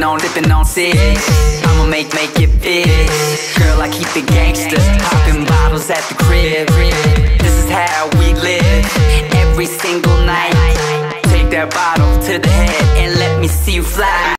sipping on six. I'ma make it fit. Girl, I keep it gangsta, popping bottles at the crib. This is how we live, every single night. Take that bottle to the head and let me see you fly.